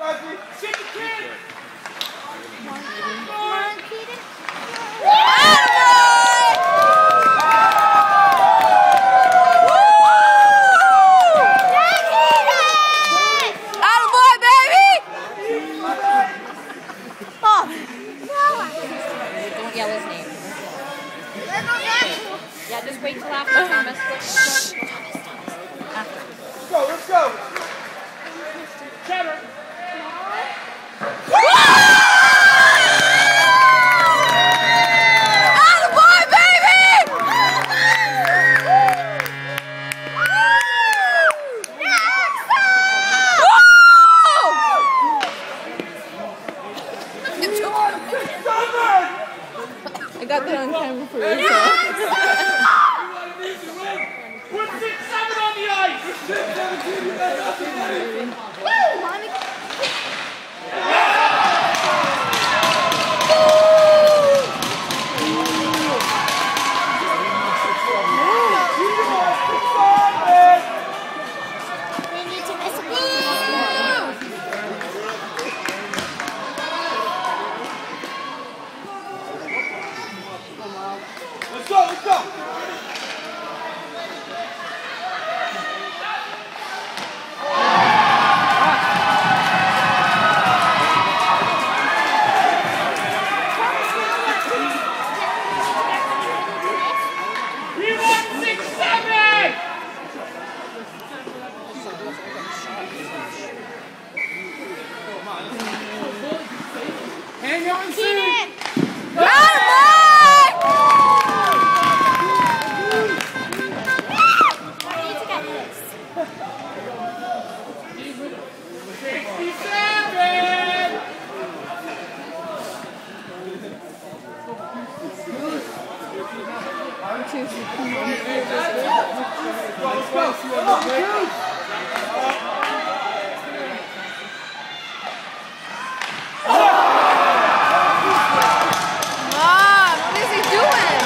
Shake the kid! Come on, Keaton. Don't yell his name. Yeah, just wait till after, Thomas. After. Let's go! Trevor! I got that on camera for you. Put 6-7 on the ice! We need to miss a Let's go! We want 6-7! Hang on, Keaton! I need to get this. 67! What is he doing?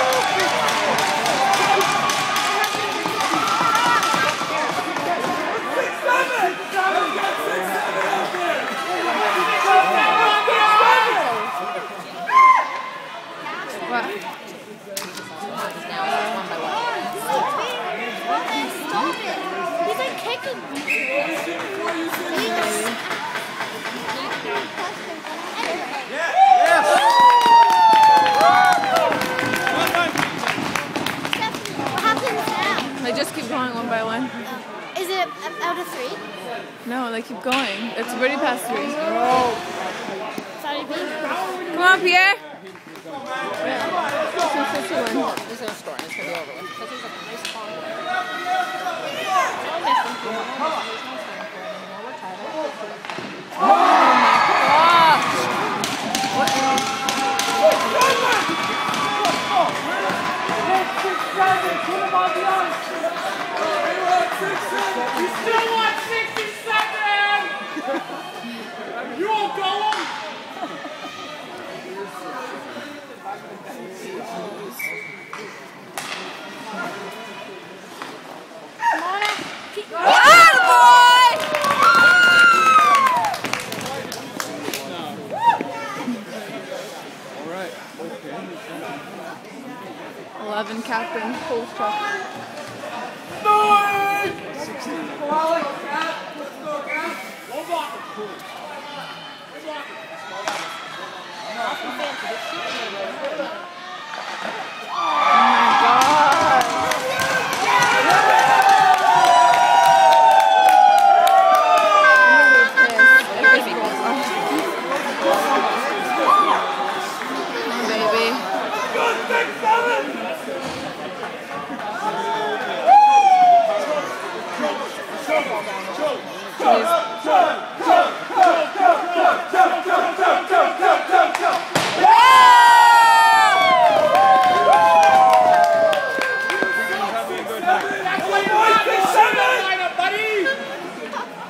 What? Stop it! He's like kicking me. What happens now? They just keep going one by one. Is it out of 3? No, they keep going. It's already past 3. Sorry, baby. Come on, Pierre. He's going to score and it's going to be over with. Because he's a nice ball. We still want 67! You won't go home! Alright, okay. 11 captain, full truck. 16. Let's go, Cap. Low block.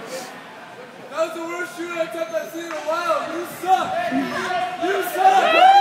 That was the worst shooting attempt I've seen in a while. You suck. You suck.